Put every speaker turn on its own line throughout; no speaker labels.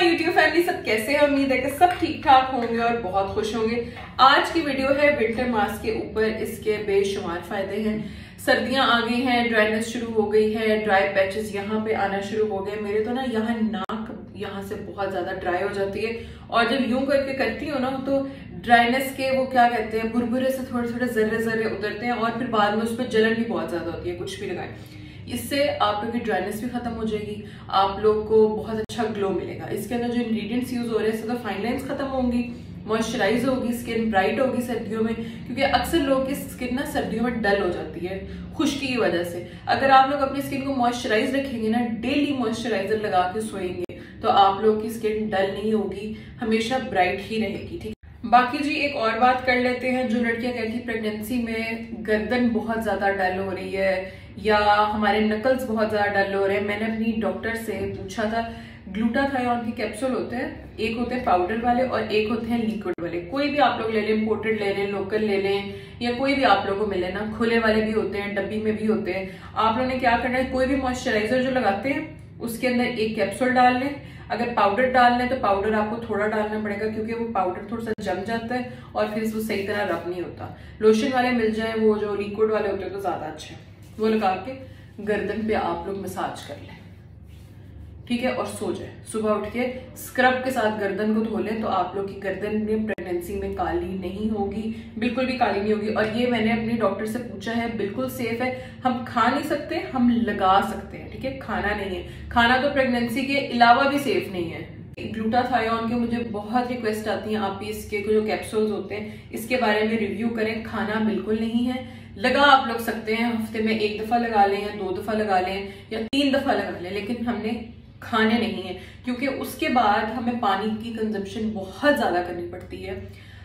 My YouTube family, सब कैसे हैं? उम्मीद है कि सब ठीक ठाक होंगे और बहुत खुश होंगे। आज की वीडियो है विंटर मास्क के ऊपर। इसके बेशुमार फायदे हैं। सर्दियां आ गई हैं, ड्राइनेस शुरू हो गई है, ड्राई पैचेस यहाँ पे आना शुरू हो गए। मेरे तो ना यहाँ नाक यहाँ से बहुत ज्यादा ड्राई हो जाती है और जब यूं करके करती हूँ ना तो ड्राइनेस के वो क्या कहते हैं, बुरबुरे से थोड़े थोड़े जर्रे उतरते हैं और फिर बाद में उस पर जलन भी बहुत ज्यादा होती है कुछ भी लगाए। इससे आप लोग की ड्राइनेस भी खत्म हो जाएगी, आप लोग को बहुत अच्छा ग्लो मिलेगा। इसके अंदर जो इंग्रेडिएंट्स यूज हो रहे हैं इससे तो फाइन लाइन्स खत्म होंगी, मॉइस्चराइज होगी, स्किन ब्राइट होगी सर्दियों में, क्योंकि अक्सर लोगों की स्किन ना सर्दियों में डल हो जाती है खुश्की की वजह से। अगर आप लोग अपनी स्किन को मॉइस्चराइज रखेंगे ना, डेली मॉइस्चराइजर लगा के सोएंगे तो आप लोग की स्किन डल नहीं होगी, हमेशा ब्राइट ही रहेगी। ठीक, बाकी जी एक और बात कर लेते हैं। जो लड़कियां कहती हैं प्रेगनेंसी में गर्दन बहुत ज्यादा डल हो रही है या हमारे नकल्स बहुत ज्यादा डल हो रहे हैं, मैंने अपनी डॉक्टर से पूछा था। ग्लूटाथायोन के कैप्सूल होते हैं, एक होते हैं पाउडर वाले और एक होते हैं लिक्विड वाले। कोई भी आप लोग ले लें, इम्पोर्टेड ले लें, लोकल ले लें या कोई भी आप लोग को मिले ना, खुले वाले भी होते हैं, डब्बी में भी होते हैं। आप लोगों ने क्या करना है, कोई भी मॉइस्चराइजर जो लगाते हैं उसके अंदर एक कैप्सूल डाल लें। अगर पाउडर डालना है तो पाउडर आपको थोड़ा डालना पड़ेगा क्योंकि वो पाउडर थोड़ा सा जम जाता है और फिर वो सही तरह रब नहीं होता। लोशन वाले मिल जाए, वो जो लिक्विड वाले होते हैं तो ज्यादा अच्छे, वो लगा के गर्दन पे आप लोग मसाज कर लें, ठीक है, और सो जाए। सुबह उठ के स्क्रब के साथ गर्दन को धो लें तो आप लोग की गर्दन में प्रेगनेंसी में काली नहीं होगी, बिल्कुल भी काली नहीं होगी। और ये मैंने अपनी डॉक्टर से पूछा है, बिल्कुल सेफ है। हम खा नहीं सकते, हम लगा सकते हैं, ठीक है, खाना नहीं है। खाना तो प्रेगनेंसी के अलावा भी सेफ नहीं है। ग्लूटाथायोन के मुझे बहुत रिक्वेस्ट आती है, आप इसके जो कैप्सूल्स होते हैं इसके बारे में रिव्यू करें। खाना बिल्कुल नहीं है, लगा आप लोग सकते हैं, हफ्ते में 1 दफा लगा लें या 2 दफा लगा लें या 3 दफा लगा लें, लेकिन हमने खाने नहीं है क्योंकि उसके बाद हमें पानी की कंजम्पशन बहुत ज्यादा करनी पड़ती है।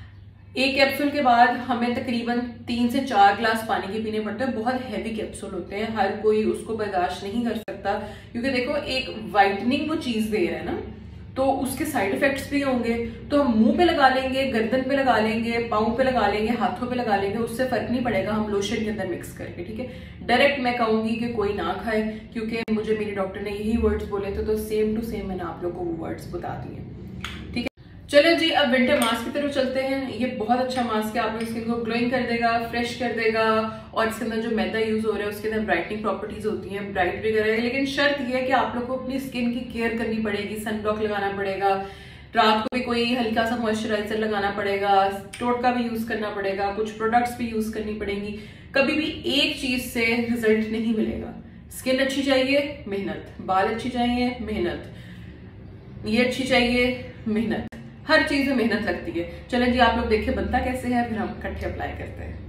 एक कैप्सूल के बाद हमें तकरीबन 3 से 4 ग्लास पानी के पीने पड़ते हैं। बहुत हैवी कैप्सूल होते हैं, हर कोई उसको बर्दाश्त नहीं कर सकता क्योंकि देखो एक वाइटनिंग वो चीज दे रहा है ना, तो उसके साइड इफेक्ट्स भी होंगे। तो हम मुंह पे लगा लेंगे, गर्दन पे लगा लेंगे, पाँव पे लगा लेंगे, हाथों पे लगा लेंगे, उससे फर्क नहीं पड़ेगा हम लोशन के अंदर मिक्स करके, ठीक है। डायरेक्ट मैं कहूंगी कि कोई ना खाए क्योंकि मुझे मेरी डॉक्टर ने यही वर्ड्स बोले थे, तो सेम टू सेम मैंने आप लोग को वो वर्ड्स बता दिए, ठीक है। चलो जी अब विंटर मास्क की तरफ चलते हैं। ये बहुत अच्छा मास्क है, आप लोग स्किन को ग्लोइंग कर देगा, फ्रेश कर देगा और इसके अंदर जो मैदा यूज हो रहा है उसके अंदर ब्राइटनिंग प्रॉपर्टीज होती हैं, ब्राइट भी करेगा। लेकिन शर्त यह है कि आप लोग को अपनी स्किन की केयर करनी पड़ेगी, सनब्लॉक लगाना पड़ेगा, रात को भी कोई हल्का सा मॉइस्चराइजर लगाना पड़ेगा, टोटका भी यूज करना पड़ेगा, कुछ प्रोडक्ट्स भी यूज करनी पड़ेंगी। कभी भी एक चीज से रिजल्ट नहीं मिलेगा। स्किन अच्छी चाहिए, मेहनत, बाल अच्छी चाहिए, मेहनत, ये अच्छी चाहिए, मेहनत, हर चीज में मेहनत लगती है। चलें जी आप लोग देखिए बनता कैसे है, फिर हम इकट्ठे अप्लाई करते हैं।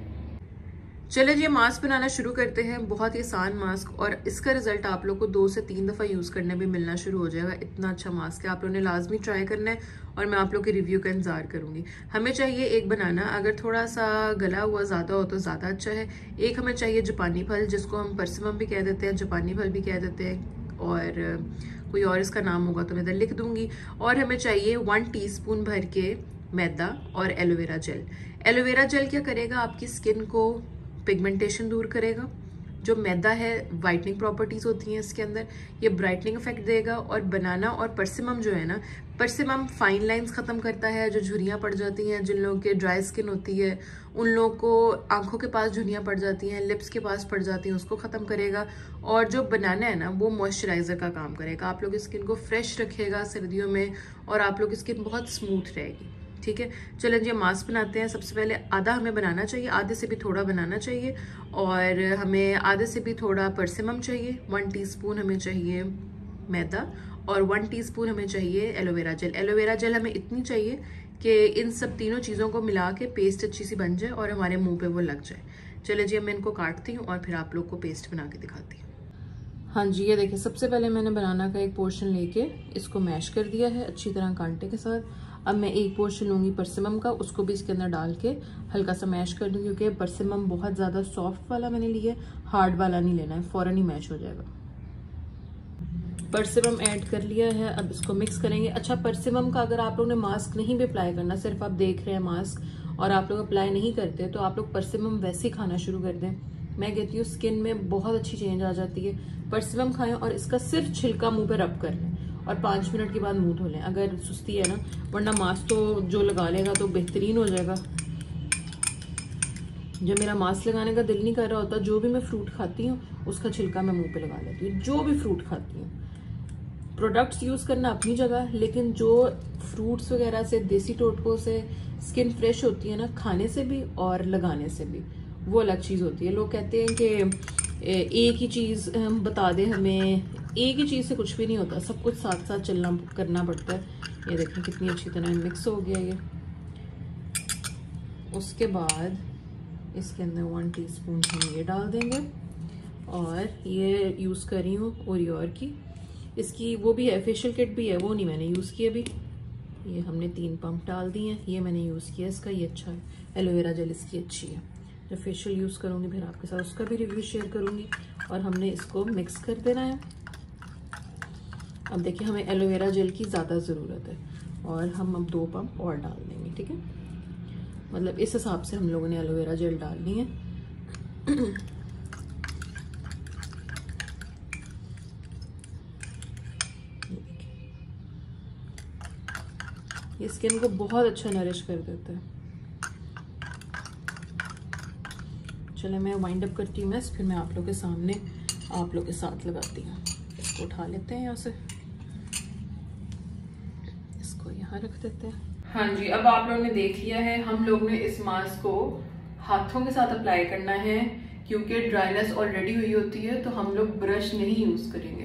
चले जी मास्क बनाना शुरू करते हैं। बहुत ही आसान मास्क और इसका रिजल्ट आप लोग को 2 से 3 दफा यूज करने में मिलना शुरू हो जाएगा। इतना अच्छा मास्क है, आप लोगों ने लाजमी ट्राई करना है और मैं आप लोग के रिव्यू का इंतजार करूंगी। हमें चाहिए एक बनाना, अगर थोड़ा सा गला हुआ ज्यादा हो तो ज्यादा अच्छा है। एक हमें चाहिए जापानी फल, जिसको हम परसिमम भी कह देते हैं, जापानी फल भी कह देते हैं, और कोई और इसका नाम होगा तो मैं इधर लिख दूंगी। और हमें चाहिए 1 टीस्पून भर के मैदा और एलोवेरा जेल। एलोवेरा जेल क्या करेगा, आपकी स्किन को पिगमेंटेशन दूर करेगा। जो मैदा है वाइटनिंग प्रॉपर्टीज होती हैं इसके अंदर, ये ब्राइटनिंग इफेक्ट देगा। और बनाना और परसिमम जो है ना, परसिमम फाइन लाइंस खत्म करता है, जो झुर्रियाँ पड़ जाती हैं, जिन लोगों के ड्राई स्किन होती है उन लोगों को आंखों के पास झुर्रियाँ पड़ जाती हैं, लिप्स के पास पड़ जाती हैं, उसको खत्म करेगा। और जो बनाना है ना वो मॉइस्चराइजर का काम करेगा, आप लोग स्किन को फ्रेश रखेगा सर्दियों में और आप लोग की स्किन बहुत स्मूथ रहेगी, ठीक है। चलें जी मास्क बनाते हैं। सबसे पहले आधा हमें बनाना चाहिए, आधे से भी थोड़ा बनाना चाहिए और हमें आधे से भी थोड़ा परसिमम चाहिए। 1 टीस्पून हमें चाहिए मैदा और 1 टीस्पून हमें चाहिए एलोवेरा जेल। एलोवेरा जेल हमें इतनी चाहिए कि इन सब तीनों चीज़ों को मिला के पेस्ट अच्छी सी बन जाए और हमारे मुंह पे वो लग जाए। चले जी अब मैं इनको काटती हूँ और फिर आप लोग को पेस्ट बना के दिखाती हूँ। हाँ जी ये देखिए, सबसे पहले मैंने बनाना का एक पोर्शन लेके इसको मैश कर दिया है अच्छी तरह कांटे के साथ। अब मैं एक पोर्शन लूंगी परसिमम का, उसको भी इसके अंदर डाल के हल्का सा मैश कर दूंगी क्योंकि परसिमम बहुत ज्यादा सॉफ्ट वाला मैंने लिया है, हार्ड वाला नहीं लेना है, फौरन ही मैश हो जाएगा। परसिमम ऐड कर लिया है, अब इसको मिक्स करेंगे। अच्छा, परसिमम का अगर आप लोग ने मास्क नहीं भी अप्लाई करना, सिर्फ आप देख रहे हैं मास्क और आप लोग अप्लाई नहीं करते, तो आप लोग परसिमम वैसे ही खाना शुरू कर दें। मैं कहती हूँ स्किन में बहुत अच्छी चेंज आ जाती है। परसिमम खाएं और इसका सिर्फ छिलका मुंह पे रब कर लें और 5 मिनट के बाद मुंह धो लें अगर सुस्ती है ना, वरना मास्क तो जो लगा लेगा तो बेहतरीन हो जाएगा। जब मेरा मास्क लगाने का दिल नहीं कर रहा होता, जो भी मैं फ्रूट खाती हूँ उसका छिलका मैं मुंह पे लगा लेती हूँ, जो भी फ्रूट खाती हूँ। प्रोडक्ट्स यूज़ करना अपनी जगह, लेकिन जो फ्रूट्स वगैरह से, देसी टोटकों से स्किन फ्रेश होती है ना, खाने से भी और लगाने से भी, वो अलग चीज़ होती है। लोग कहते हैं कि एक ही चीज़ बता दें हमें, एक ही चीज़ से कुछ भी नहीं होता, सब कुछ साथ साथ चलना करना पड़ता है। ये देखें कितनी अच्छी तरह मिक्स हो गया ये। उसके बाद इसके अंदर 1 टीस्पून हम ये डाल देंगे, और ये यूज़ कर रही हूँ ओरियोर की, इसकी वो भी है, फेशियल किट भी है, वो नहीं मैंने यूज़ की अभी। ये हमने 3 पंप डाल दिए हैं, ये मैंने यूज़ किया इसका, ये अच्छा है। एलोवेरा जेल इसकी अच्छी है। जब फेशियल यूज़ करूँगी फिर आपके साथ उसका भी रिव्यू शेयर करूँगी। और हमने इसको मिक्स कर देना है। अब देखिए हमें एलोवेरा जेल की ज़्यादा ज़रूरत है, और हम अब 2 पंप और डाल देंगे, ठीक है। मतलब इस हिसाब से हम लोगों ने एलोवेरा जेल डालनी है। ये स्किन को बहुत अच्छा नरिश कर देता है। चले मैं वाइंड अप करती हूँ फिर मैं आप लोग के सामने, आप लोग के साथ लगाती हूँ। इसको उठा लेते हैं यहाँ से, इसको यहाँ रख देते हैं। हाँ जी, अब आप लोगों ने देख लिया है, हम लोग ने इस मास्क को हाथों के साथ अप्लाई करना है, क्योंकि ड्राइनेस ऑलरेडी हुई होती है, तो हम लोग ब्रश नहीं यूज करेंगे।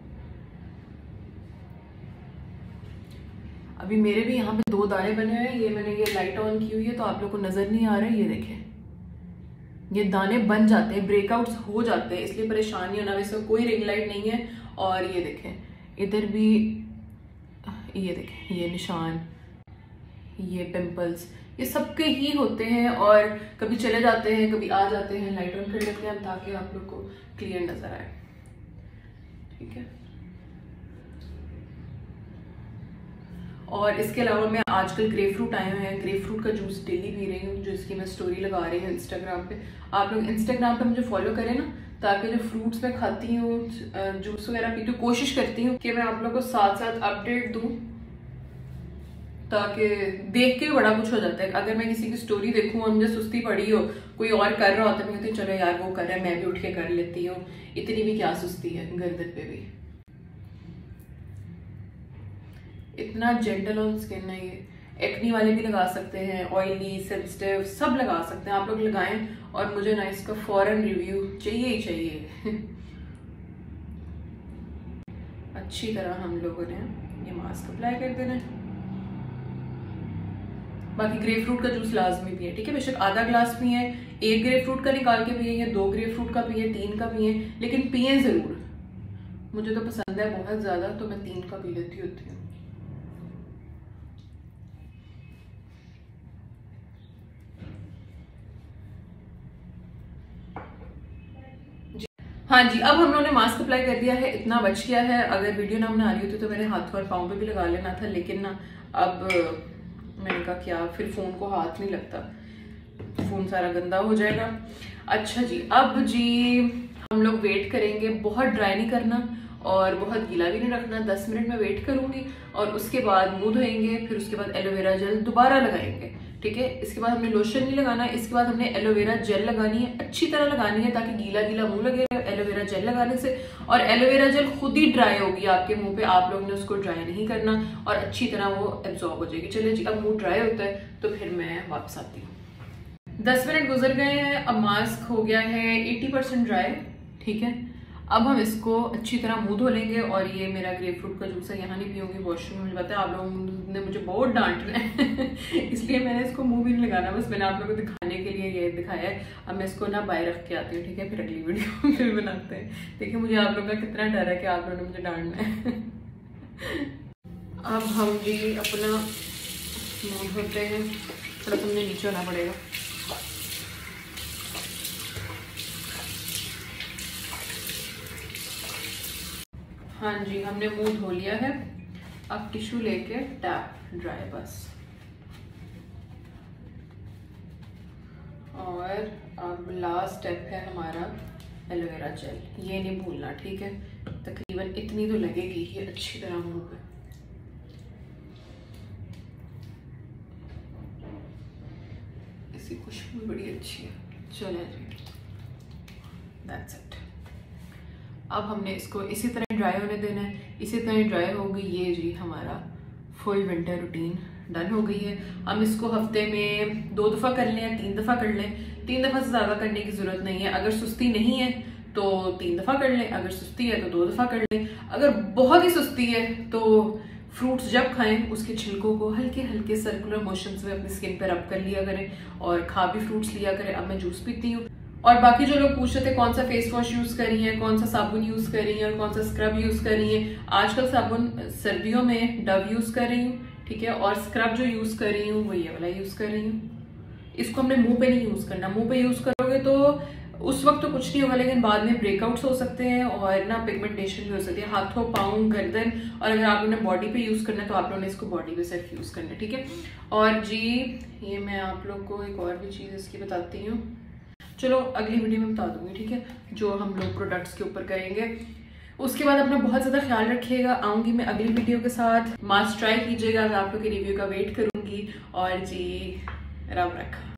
अभी मेरे भी यहाँ पे 2 दाने बने हुए हैं, ये मैंने ये लाइट ऑन की हुई है तो आप लोग को नजर नहीं आ रहा है। ये देखें, ये दाने बन जाते हैं, ब्रेकआउट्स हो जाते हैं, इसलिए परेशान नहीं होना। वैसे कोई रिंग लाइट नहीं है। और ये देखें इधर भी, ये देखें ये निशान, ये पिंपल्स, ये सबके ही होते हैं, और कभी चले जाते हैं कभी आ जाते हैं। लाइट ऑन कर लेते हैं ताकि आप लोग को क्लियर नजर आए, ठीक है। और इसके अलावा मैं आजकल ग्रेपफ्रूट आए हुए हैं, ग्रेपफ्रूट का जूस डेली पी रही हूँ, जो इसकी मैं स्टोरी लगा रही हूँ इंस्टाग्राम पे। आप लोग इंस्टाग्राम पे मुझे फॉलो करें ना, ताकि जो फ्रूट्स मैं खाती हूँ, जूस वगैरह पीती हूँ, कोशिश करती हूँ कि मैं आप लोग को साथ साथ अपडेट दूँ, ताकि देख के बड़ा कुछ हो जाता है। अगर मैं किसी की स्टोरी देखूँ और मुझे सुस्ती पड़ी हो, कोई और कर रहा होता है, मैं कहती हूँ चलो यार वो कर रहा है, मैं भी उठ के कर लेती हूँ, इतनी भी क्या सुस्ती है गर्दन पे भी। इतना जेंटल ऑन स्किन है ये। एक्नी वाले भी लगा सकते हैं, ऑयली, सेंसिटिव, सब लगा सकते हैं। आप लोग लगाएं, और मुझे ना इसका फौरन रिव्यू चाहिए ही चाहिए। अच्छी तरह हम लोगों ने ये मास्क अप्लाई कर देना है। बाकी ग्रेपफ्रूट का जूस लाजमी पिए, ठीक है। बेशक आधा ग्लास पिए, 1 ग्रेपफ्रूट का निकाल के पिए, या 2 ग्रेपफ्रूट का पिए, 3 का पिए, लेकिन पिए जरूर। मुझे तो पसंद है बहुत ज्यादा, तो मैं 3 का पी लेती होती हूँ। हाँ जी, अब हम लोगों ने मास्क अप्लाई कर दिया है, इतना बच गया है। अगर वीडियो ना बना रही होती तो मेरे हाथों और पाँव पे भी लगा लेना था, लेकिन ना अब मैंने कहा क्या, फिर फोन को हाथ नहीं लगता, फोन सारा गंदा हो जाएगा। अच्छा जी, अब जी हम लोग वेट करेंगे, बहुत ड्राई नहीं करना और बहुत गीला भी नहीं रखना। 10 मिनट में वेट करूंगी, और उसके बाद मुंह धोएंगे, फिर उसके बाद एलोवेरा जेल दोबारा लगाएंगे, ठीक है। इसके बाद हमने लोशन नहीं लगाना, इसके बाद हमने एलोवेरा जेल लगानी है, अच्छी तरह लगानी है, ताकि गीला गीला मुंह लगे एलोवेरा जेल लगाने से। और एलोवेरा जेल खुद ही ड्राई होगी आपके मुंह पे, आप लोग ने उसको ड्राई नहीं करना, और अच्छी तरह वो एब्जॉर्ब हो जाएगी। चलिए जी, अब मुंह ड्राई होता है तो फिर मैं वापस आती हूँ। 10 मिनट गुजर गए हैं, अब मास्क हो गया है 80% ड्राई, ठीक है। अब हम इसको अच्छी तरह मुंह धो लेंगे। और ये मेरा ग्रेपफ्रूट का जूस है, यहाँ नहीं पीऊंगी, वॉशरूम में। मुझे पता है आप लोगों ने मुझे बहुत डांट रहे हैं इसलिए मैंने इसको मुंह भी नहीं लगाना, बस मैंने आप लोगों को दिखाने के लिए ये दिखाया है। अब मैं इसको ना बाहर रख के आती हूँ, ठीक है, फिर अगली वीडियो फिर बनाते हैं। देखिए मुझे आप लोगों का कितना डर है कि आप लोगों ने मुझे डांटना है अब हम जी अपना मुंह धोते हैं, थोड़ा तुमने नीचे होना पड़ेगा। हाँ जी, हमने मुंह धो लिया है, अब टिश्यू लेके टैप ड्राई बस। और अब लास्ट स्टेप है हमारा एलोवेरा जेल, ये नहीं भूलना, ठीक है। तकरीबन इतनी तो लगेगी ही अच्छी तरह मुंह पे। इसकी खुशबू बड़ी अच्छी है। चलो जी, दैट्स इट। अब हमने इसको इसी तरह ड्राई होने देना है। इसी तरह ड्राई होगी ये जी हमारा फुल विंटर रूटीन डन हो गई है। हम इसको हफ्ते में 2 दफ़ा कर लें या 3 दफ़ा कर लें। 3 दफ़ा से ज़्यादा करने की ज़रूरत नहीं है। अगर सुस्ती नहीं है तो 3 दफ़ा कर लें, अगर सुस्ती है तो 2 दफ़ा कर लें। अगर बहुत ही सुस्ती है तो फ्रूट्स जब खाएं उसके छिलकों को हल्के हल्के सर्कुलर मोशंस में अपनी स्किन पर रब कर लिया करें और खा भी फ्रूट्स लिया करें। अब मैं जूस पीती हूँ। और बाकी जो लोग पूछ रहे थे कौन सा फेस वॉश यूज कर रही है, कौन सा साबुन यूज कर रही है और कौन सा स्क्रब यूज कर रही है, आजकल साबुन सर्दियों में डव यूज कर रही हूँ, ठीक है। और स्क्रब जो यूज कर रही हूँ वो ये वाला यूज कर रही हूँ। इसको हमने मुंह पे नहीं यूज करना। मुंह पे यूज करोगे तो उस वक्त तो कुछ नहीं होगा, लेकिन बाद में ब्रेकआउट्स हो सकते हैं और ना पिगमेंटेशन भी हो सकती है हाथों, पाँव, गर्दन। और अगर आप लोगों ने बॉडी पे यूज करना है तो आप लोगों ने इसको बॉडी पे सिर्फ यूज करना है, ठीक है। और जी ये मैं आप लोग को एक और भी चीज इसकी बताती हूँ, चलो अगली वीडियो में बता दूंगी, ठीक है, जो हम लोग प्रोडक्ट्स के ऊपर करेंगे। उसके बाद अपना बहुत ज़्यादा ख्याल रखिएगा। आऊँगी मैं अगली वीडियो के साथ। मास्क ट्राई कीजिएगा, आप लोग के रिव्यू का वेट करूँगी। और जी रब रखा।